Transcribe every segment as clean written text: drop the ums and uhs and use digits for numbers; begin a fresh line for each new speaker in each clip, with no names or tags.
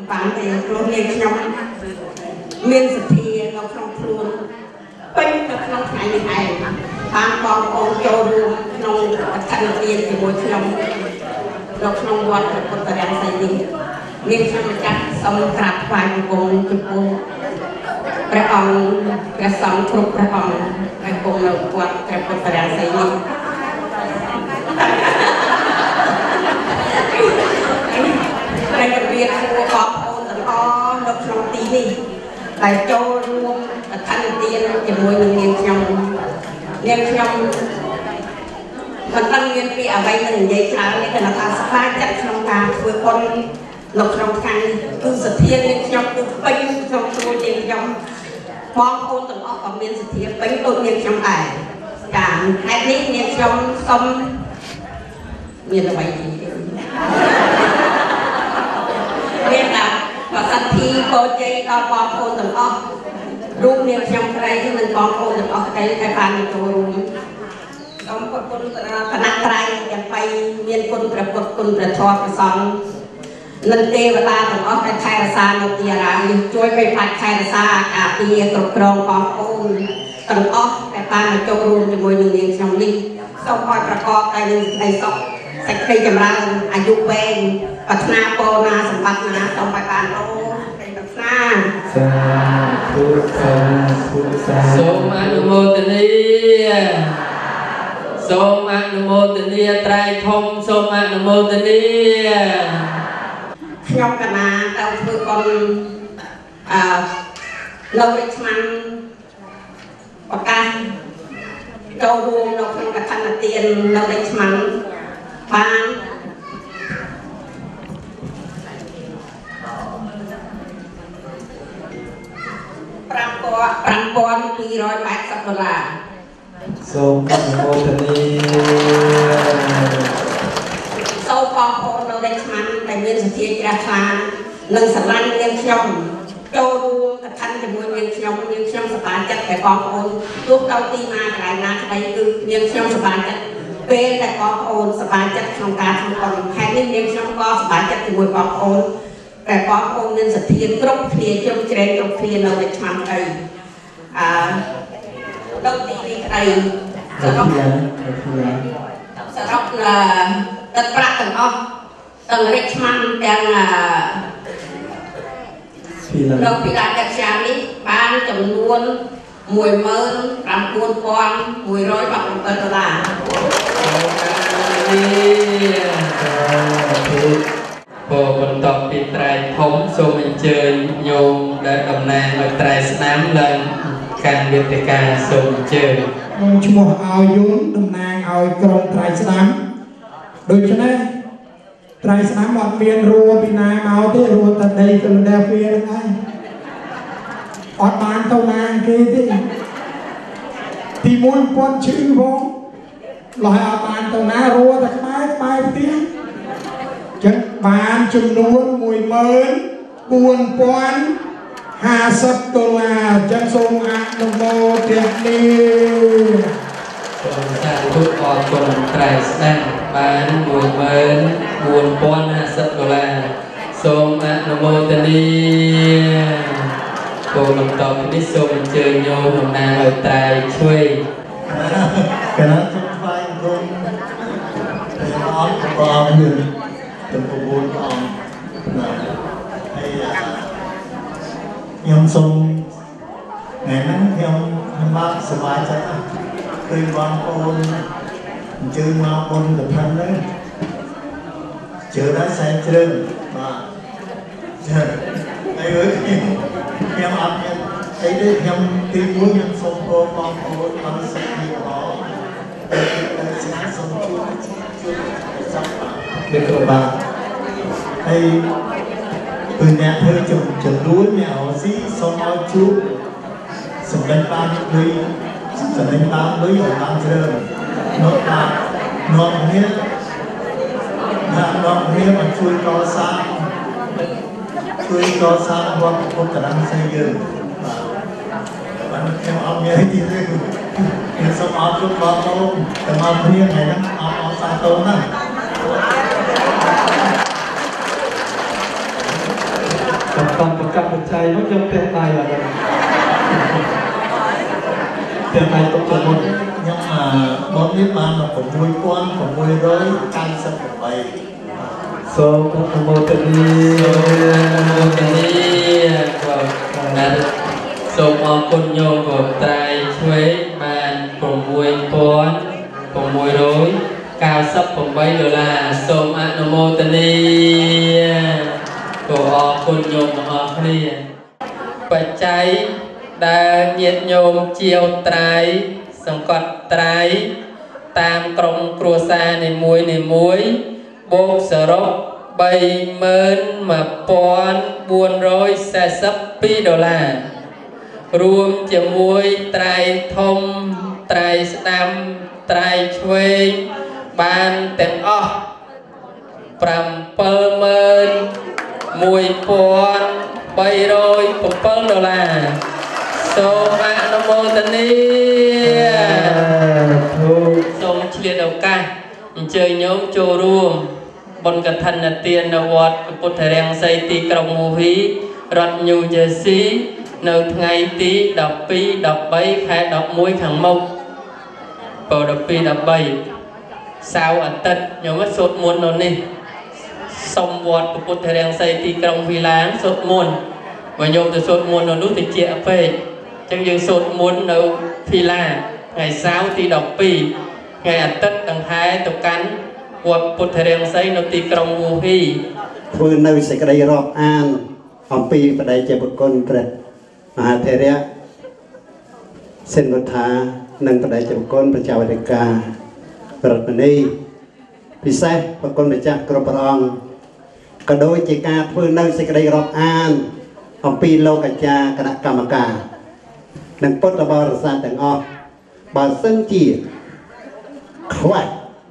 bạn thì luôn nghe trong miền sạch thì nó không luôn bên nó không phải như này bạn con ôn châu luôn nông thành tiền thì mỗi trong nó không quan được một thời gian xây đi miền trong chắc xong cạp vài cùng chụp cùngประองกระสองครุกประองไปกงเราปวดแต่ปวดประดาใส่นี่ในกระเบียดหัวขอบโอนตะอ้อลบลงตีนี่แต่โจรวมทันเตียนจะมวยเงียบชงมันตั้งเงียบปีอะไรหนึ่งยัยช้าในขณะทางสภาพจัดชงการเพื่อคนหลบลงทางคือสะเทียนเงียบชงคือไปชงตัวเงียบชงมองคนต่างออกกับเมียนสะเทียนเป็นตัวเงียบชงไอ้การไอ้นี้เงียบชงส้มเมียนอะไรดีเมียนแบบว่าสัตว์ที่โคเจตอนมองคนต่างออกรูปเงียบชงใครที่มันมองคนต่างออกใครใครผ่านตัวรูปต้องคนขนาดใครจะไปเมียนคนประกฏคนประทอประสองนั่นเทวดาต้องออกไปไทยราชาโนติยาราช่วยไปพัดไทยราชาอาปีกรบกรองกองโอนต้องออกไปพานโจรูนจมูกหนึ่งเดียงชงนี้ต้องคอยประกอบในในศพสักทีจำรังอายุเวงปัฒนาโปนาสมบัตินาต้องไปการโตเป็นปัฒนา
สาธุสาธุสาธุสมอนุโมทนีสมอนุโมทนีไตรทมสมอนุโมทนี
ขยมกันมาเราคือคนเราได้ทำประกันเรารวมเราเป็นกระทันเตียนเราได้ทำบ้านปรำปอน$280
สมอนุโมทนี
โซปองโอนเราได้ทำแต่เงินสเทียราคาหนึ่งสลันเงินชมโจรูกระทันจมูกเงินชมสบายจัดแต่ปองโอนลูกเราตีมาหลายนาใครคือเงินชมสบายจัดเป็นแต่ปองโอนสบายจัดทำการทำคนแค่นี้เงินชมก็สบายจัดจมูกปองโอนแต่ปองโอนเงินสเทียกรุ๊ปเทียจมเจริญกรุ๊ปเทียเราได้ทำไอ้เราตีไอ้สำหรับตัดประกันออกตั้งเล็กมันยังเราพิจารณาชาลิบ้านจำนวนมวยเมินรำปูนปอนมวยร้อยบาทเป็นตัวละ
พอคนตอบปีไตรผมโซมิเจยโยมได้ตำแหน่งในไตรสนามเลยการเวทีการโซมิเจย
ชั่วโมงเอายุ่งตำแหน่งเอากรมไตรสนามโดยเฉพาะไตรสนามหมดเวียนรัวปีนาเอาที่รัวตัดใดฟิลาเดลเฟียได้อดบานเท่านางคือที่มวยปนชื่อผมลอยอดบานเท่านารัวแต่ไม้ไปตีจังบานจำนวนมวยเมินปูนปอน$50จังทรงอนุโมทนี
สาธุขอบคุณไตรสนามบ้านมวยเมินปูนปอน$50ทรงอนุโมทนีโปรลงต่อที่ทรงเจอโยมนางเอาไตรช่วย
คณะทุกฝ่ายรวมเป็นอ้อมกองหนึ่งเป็นกระบวนการให้ยมทรงไงนั้นยมมากสบายใจเคยวางโอนเจอมาบนกับท่านเลยเจอได้แสนเจริญมาเจอไอ้เอ้ยยังอับยังไอ้เด็กยังตีมือยังทรงโปรบางโอนบางสิ่งที่ขอแต่สิ่งที่ทรงช่วยจับเด็กกระบาไอ้ปืนเนี่ยเธอจะรู้เนี่ยเอาสิทรงเอาชุบสำเร็จบ้านด้วยสำเร็จบ้านด้วยอยู่บ้านเจริญนอกจากนอกเนี่ยมันช่วยก่อสร้างวัดพุทธรังสีเยอะมันแค่เอาเมียให้ดีเลยคือสมเอาชุดบอลโตแต่มาเพียงไงนะเอาซาโตนะ
กับตอนประกาศใจว่ายังเตะตายอะไรเตะตายตกใจหมด
nhưng mà bón biết mà nó cũng vui quan cũng vui rồi can sắp của bầy
โสมอโมตนีโสมอโมตนีก็นั้นโสมอคุณโยมก็ตายช่วยมาผมมวยพรผมมวยร้อยกาวซับผมใบโดลาโสมอนุโมตนีก็ออกคุณโยมออกนี่ปัจจัยได้เยียดโยมเจียวไตรสังกัดไตรตามกรมครัวซาในมวยโบกสรบใบเมินมาปอน$442รวมจะมวยไตรทมไตรสนามไตรช่วยบานแต่งออกปรำเปิลเมินมวยปอน$707โสมอนุโมทนีសូមឆ្លៀតឱកាសអញ្ជើញញោមចូលរួមបុណ្យកឋិនទាននៅវត្តពុទ្ធរាំងសីទីក្រុងមូវីរដ្ឋញូជ័រស៊ីនៅថ្ងៃទី12 13ខែ11ខាងមុខពោ12 13សៅរ៍អាទិត្យញោមសូត្រមន្តនៅនេះសូមវត្តពុទ្ធរាំងសីទីក្រុងវីឡាងសូត្រមន្តបើញោមទៅសូត្រមន្តនៅនោះទៅជាអពេកចឹងយើងសូត្រមន្តនៅវីឡាថ្ងៃសៅរ៍ទី12ថ្ងៃអាទិត្យដង្ហែទៅកាន់វត្តពុទ្ធរាំងសីនៅទីក្រុងវូហ៊ី
ធ្វើនៅសេចក្តីរាប់អានអំពីបដិជាបុគ្គលព្រះមហាថេរៈសិនវត្ថានិងបដិជាបុគ្គលប្រជាវតិការតនីពិសេសបុគ្គលម្ចាស់គ្រប់ព្រះអង្គក៏ដូចជាការធ្វើនៅសេចក្តីរាប់អានអំពីលោកអាចារ្យគណៈកម្មការនិងពុទ្ធបរិស័ទទាំងអស់បើសិនជាខ្វះ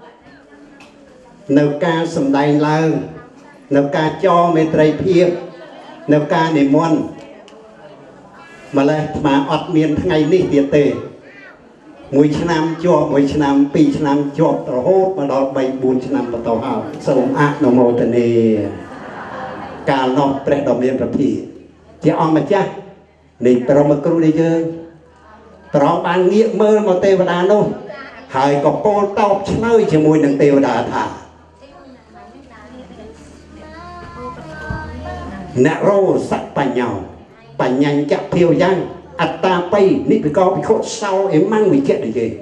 នៅការសម្ដែងឡើងនៅការចងមេត្រីភាពនៅការនិមន្តម្លេះអាត្មាអត់មានថ្ងៃនេះទៀតទេ1ឆ្នាំជាប់1ឆ្នាំ2ឆ្នាំជាប់រហូតមកដល់3 4ឆ្នាំបន្តហើយសូមអនុមោទនាកាលនោះព្រះដ៏មានព្រះភិក្ខជាអង្គម្ចាស់នៃព្រមគ្រូនៃយើងត្រង់បានងាកមើលមកទេវតានោះហើយក៏ពោលតបឆ្លើយជាមួយនឹងទេវតាថាអ្នករោសបញ្ញោបញ្ញញ្ចភាវយ៉ាងអត្តាបៃនិភិកោភិក្ខុសោអេម៉ាំងវិជ្ជនិយាយ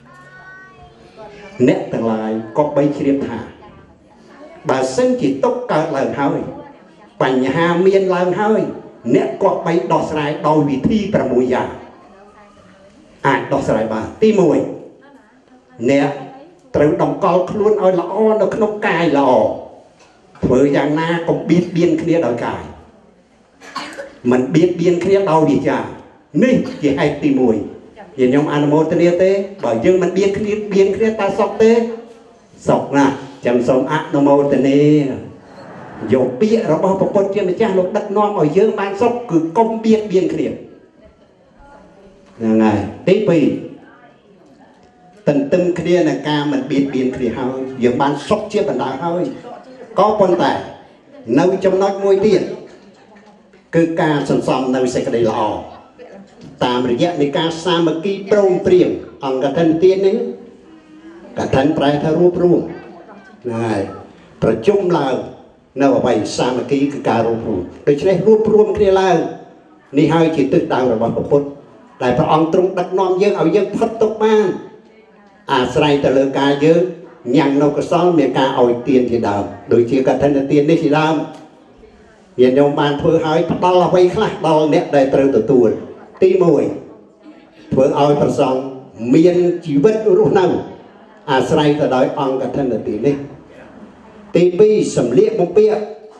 អ្នកទាំងឡាយក៏បីជ្រាបថាបើសិនជាទុកកើតឡើងហើយបញ្ហាមានឡើងហើយអ្នកក៏បីដោះស្រាយដោយវិធី6យ៉ាងអាចដោះស្រាយបានទី1អ្នកត្រូវតម្កល់ខ្លួនឲ្យល្អនៅក្នុងកាយល្អធ្វើយ៉ាងណាកុំបៀតបៀនគ្នាដោយកាយមិនបៀតបៀនគ្នាដោយវាចានេះជាហេតុទី1ជាខ្ញុំអនុមោទនាទេបើយើងមិនបៀតគ្នាតើសុខទេសុខណាស់ចាំសូមអនុមោទនាយកពាក្យរបស់ព្រះពុទ្ធជាម្ចាស់លោកដឹកនាំឲ្យយើងបានសុខគឺកុំបៀតបៀនគ្នាហ្នឹងហើយទី2ទន្ទឹមគ្នានឹងការមិនបៀតបៀនគ្នាហើយយើងបានសុខជាបណ្ដាហើយក៏ប៉ុន្តែនៅចំណុចមួយទៀតគឺការសន្សំនៅសេចក្តីល្អតាមរយៈនៃការសាមគ្គីព្រមព្រៀងអង្គកឋិនទាននេះកឋិនប្រែថារួបរួមហើយប្រជុំឡើងនៅអ្វីសាមគ្គីគឺការរួបរួមដូច្នេះរួបរួមគ្នាឡើងនេះហើយជាទិសដៅរបស់ព្រះពុទ្ធដែលព្រះអង្គទ្រង់ដឹកនាំយើងឲ្យយើងផុតទុក្ខបានអាស្រ័យទៅលើការយើងញ៉ាំងនៅកុសលមានការឲ្យទានជាដើមដូចជាកឋិនទាននេះជាដើមញាតិញោមបានធ្វើឲ្យផ្ដល់អ្វីខ្លះដល់អ្នកដែលត្រូវទទួលទី1ធ្វើឲ្យប្រសងមានជីវិតរស់នៅអាស្រ័យទៅដោយអង្គកឋិនទាននេះទី2សម្លៀកបំពាក់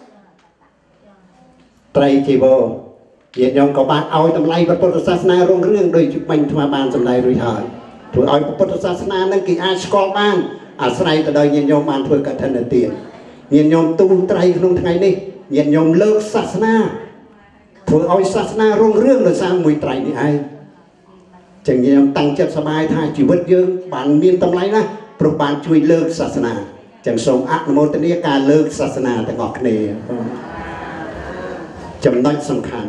ត្រៃជីវរញាតិញោមក៏បានឲ្យតម្លៃព្រះពុទ្ធសាសនារុងរឿងដោយបាញ់ថ្មបានសម្ដែងរួចហើយធ្វើឲ្យព្រះពុទ្ធសាសនានឹងគេអាចស្គាល់បានអាស្រ័យទៅដោយញាតិញោមបានធ្វើកឋិនទានញាតិញោមទូលត្រៃក្នុងថ្ងៃនេះញាតិញោមលើកសាសនាធ្វើឲ្យសាសនារុងរឿងដោយសារមួយត្រៃនេះឯងចឹងញាតិញោមតាំងចិត្តសប្បាយថាជីវិតយើងបានមានតម្លៃណាស់ព្រោះបានជួយលើកសាសនាចឹងសូមអនុមោទនាការលើកសាសនាទាំងអស់គ្នាចំណុចសំខាន់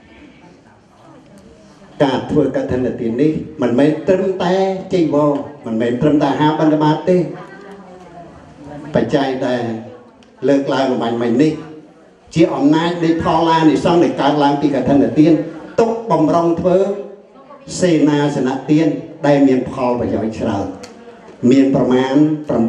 ការធ្វើកឋិនទាននេះមិនមែនត្រឹមតែជីវរមិនមែនត្រឹមតែអាហារបរិមាត្រទេបច្ច័យដែលលើកឡើងអំបញ្ញមិញនេះជាអំណាចនៃផលឡានិសង្ឃដែលកើតឡើងពីកឋិនទានទុកបំរុងធ្វើសេនាសនៈទានដែលមានផលប្រយោជន៍ច្រើនមានប្រមាណ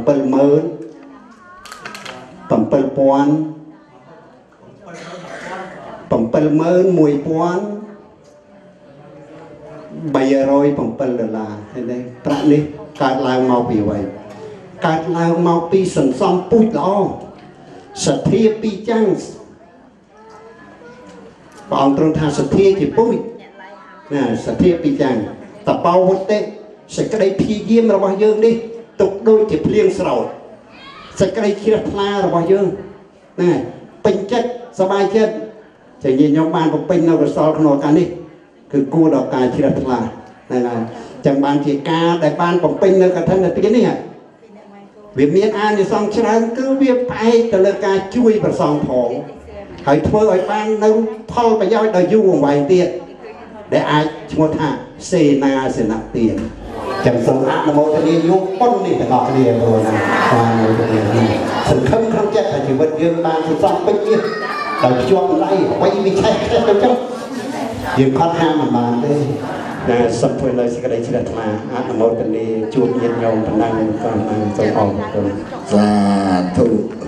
$71307 ឃើញទេប្រាក់នេះកើតឡើងមកពីអ្វីកើតឡើងមកពីសន្សំពូជល្អសទ្ធាពីចាំងព្រះអង្គទ្រង់ថាសទ្ធាជាពូជណាសទ្ធាពីចាំងតបោវតិសេចក្តីព្យាយាមរបស់យើងនេះទុកដូចជាភ្លៀងស្រោចសេចក្តីជ្រះថ្លារបស់យើងណាពេញចិត្តសប្បាយចិត្តជាញាតិញោមបានបំពេញនៅកុសលក្នុងឱកាសនេះគឺគួរដល់ការជ្រះថ្លាហ្នឹងហើយចឹងបានជាការដែលបានបំពេញនៅកឋិនទាននេះវាមានអានិសង្ឃច្រើនគឺវាផ្អែកទៅលើការជួយប្រសងផងហើយធ្វើឲ្យបាននៅផលប្រយោជន៍ដល់យូរអង្វែងទៀតដែលអាចឈ្មោះថាសេនាសនៈទានចឹងសូមអនុមោទនាយកបុណ្យនេះទាំងអស់គ្នាព្រោះណាបាននៅទីនេះសង្ឃឹមក្នុងចិត្តថាជីវិតយើងបានសន្សំពេញនេះដោយភ្ជាប់ដៃអ្វីវាឆេះទៅចុះយើងខត់ហាមមិនបានទេតែសុំធ្វើនៅសេចក្តីជ្រះថ្លាអនុមោទនាជួបញាតិញោមប៉ុណ្ណឹងក៏សូមអរគុណសាធុ